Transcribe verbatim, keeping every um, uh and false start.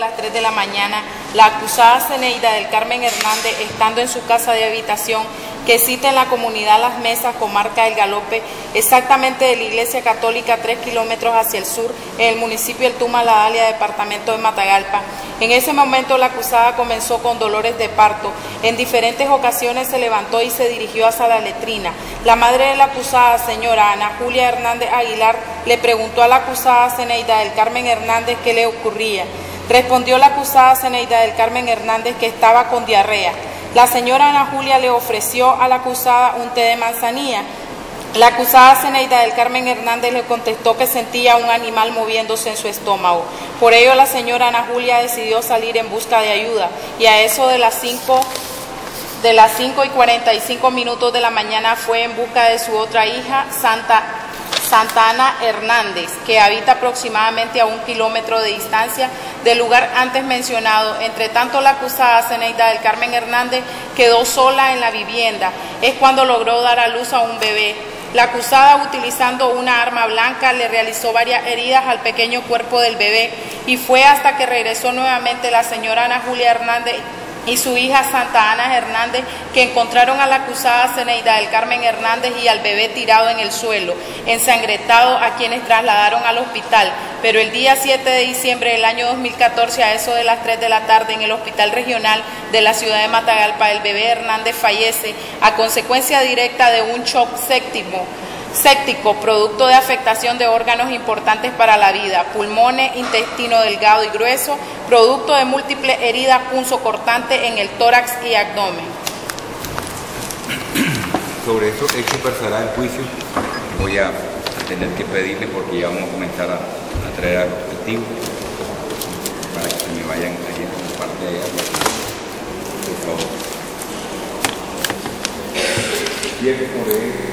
las tres de la mañana, la acusada Zeneida del Carmen Hernández, estando en su casa de habitación, que cita en la comunidad Las Mesas, comarca del Galope, exactamente de la Iglesia Católica, tres kilómetros hacia el sur, en el municipio del Tuma, La Dalia, departamento de Matagalpa. En ese momento la acusada comenzó con dolores de parto. En diferentes ocasiones se levantó y se dirigió hacia la letrina. La madre de la acusada, señora Ana Julia Hernández Aguilar, le preguntó a la acusada Zeneida del Carmen Hernández qué le ocurría. Respondió la acusada Zeneida del Carmen Hernández que estaba con diarrea. La señora Ana Julia le ofreció a la acusada un té de manzanilla. La acusada Zeneida del Carmen Hernández le contestó que sentía un animal moviéndose en su estómago. Por ello la señora Ana Julia decidió salir en busca de ayuda y a eso de las cinco de las cinco y cuarenta y cinco minutos de la mañana fue en busca de su otra hija, Santa Santa Ana Hernández, que habita aproximadamente a un kilómetro de distancia del lugar antes mencionado. Entre tanto, la acusada Zeneida del Carmen Hernández quedó sola en la vivienda. Es cuando logró dar a luz a un bebé. La acusada, utilizando una arma blanca, le realizó varias heridas al pequeño cuerpo del bebé y fue hasta que regresó nuevamente la señora Ana Julia Hernández y su hija Santa Ana Hernández, que encontraron a la acusada Zeneida del Carmen Hernández y al bebé tirado en el suelo, ensangrentado, a quienes trasladaron al hospital. Pero el día siete de diciembre del año dos mil catorce, a eso de las tres de la tarde, en el Hospital Regional de la ciudad de Matagalpa, el bebé Hernández fallece a consecuencia directa de un shock séptimo. Séptico, producto de afectación de órganos importantes para la vida, pulmones, intestino delgado y grueso, producto de múltiples heridas punzocortantes en el tórax y abdomen. Sobre eso hecho versará el juicio. Voy a tener que pedirle, porque ya vamos a comenzar a, a traer a los testigos para que se me vayan allí en la parte de allá, por favor. Y es que